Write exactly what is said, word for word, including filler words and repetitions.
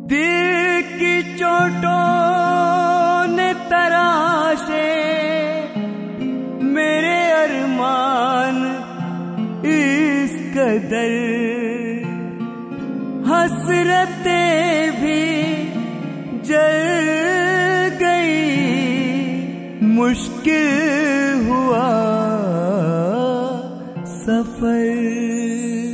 दिल की चोटों ने तराशे मेरे अरमान इस कदर, हसरतें भी जल गई, मुश्किल हुआ सफर।